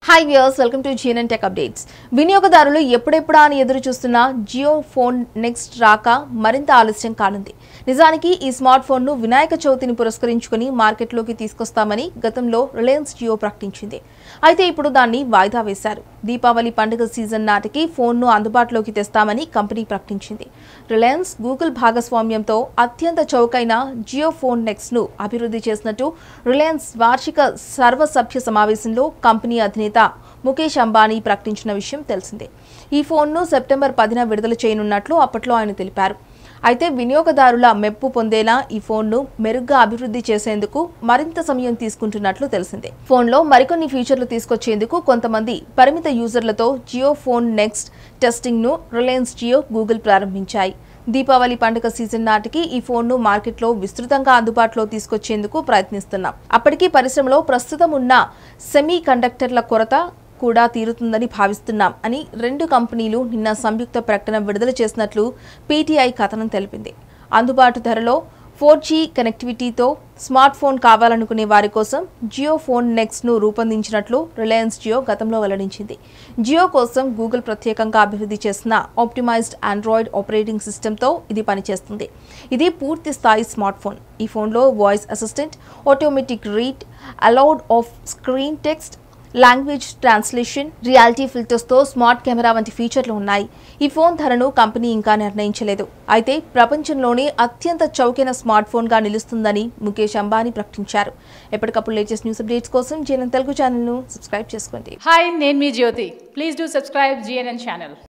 Hi viewers, welcome to GNN Tech Updates. వినియోగదారులు ఎప్పుడెప్పుడా అని ఎదురు చూస్తున్న JioPhone Next రాక మరింత ఆలస్యం కానుంది. నిజానికి ఈ స్మార్ట్ ఫోన్ ను వినాయక చవితిని పురస్కరించుకొని మార్కెట్లోకి తీసుకొస్తామని గతంలో రిలయన్స్ జియో ప్రకటించింది. అయితే ఇప్పుడు దాన్ని వాయిదా వేశారు. దీపావళి పండుగ సీజన్ నాటికి ఫోన్ ను అందుబాటులోకి తెస్తామని కంపెనీ ప్రకటించింది. రిలయన్స్, గూగుల్ భాగస్వామ్యంతో అత్యంత చౌకైన JioPhone Next ను అభివృద్ధి చేసినట్టు రిలయన్స్ వార్షిక సర్వసభ్య సమావేశంలో కంపెనీ అధినేత ముకేష్ అంబానీ ప్రకటించిన విషయం తెలిసిందే. ఈ ఫోన్ ను సెప్టెంబర్ 10న విడుదల చేయనున్నట్లు అప్పట్లో ఆయన తెలిపారు. అయితే వినియోగదారుల మెప్పు పొందేలా ఈ ఫోన్ ను మెరుగ్గా అభివృద్ధి చేసేందుకు మరింత సమయం తీసుకుంటున్నట్లు తెలిసిందే. ఫోన్ లో మరికొన్ని ఫీచర్లు తీసుకొచ్చేందుకు కొంతమంది పరిమిత యూజర్లతో JioPhone Next టెస్టింగ్ ను రిలయన్స్ జియో, గూగుల్ ప్రారంభించాయి. దీపావళి పండుగ సీజన్ నాటికి ఈ ఫోన్ ను మార్కెట్లో విస్తృతంగా అందుబాటులో తీసుకొచ్చేందుకు ప్రయత్నిస్తున్నాం. అప్పటికి పరిశ్రమలో ప్రస్తుతం ఉన్న సెమీ కండక్టర్ల కొరత కూడా తీరుతుందని భావిస్తున్నాం అని రెండు కంపెనీలు నిన్న సంయుక్త ప్రకటన విడుదల చేసినట్లు పీటీఐ కథనం తెలిపింది. అందుబాటు ధరలో 4G కనెక్టివిటీతో స్మార్ట్ ఫోన్ కావాలనుకునే వారి కోసం JioPhone Next ను రూపొందించినట్లు రిలయన్స్ జియో గతంలో వెల్లడించింది. జియో కోసం గూగుల్ ప్రత్యేకంగా అభివృద్ధి చేసిన ఆప్టిమైజ్డ్ ఆండ్రాయిడ్ ఆపరేటింగ్ సిస్టమ్తో ఇది పనిచేస్తుంది. ఇది పూర్తి స్థాయి స్మార్ట్ ఫోన్. ఈ ఫోన్లో voice assistant, automatic read aloud of screen text, language translation, reality filters తో స్మార్ట్ కెమెరా వంటి ఫీచర్లు ఉన్నాయి. ఈ ఫోన్ ధరను కంపెనీ ఇంకా నిర్ణయించలేదు. అయితే ప్రపంచంలోనే అత్యంత చౌకైన స్మార్ట్ ఫోన్ గా నిలుస్తుందని ముకేష్ అంబానీ ప్రకటించారు. ఎప్పటికప్పుడు లేటెస్ట్ న్యూస్ అప్డేట్స్ కోసం GNN తెలుగు ఛానల్ ను సబ్స్క్రైబ్ చేసుకోండి. హాయ్, నేను మీ Jyothi. Please do subscribe GNN channel.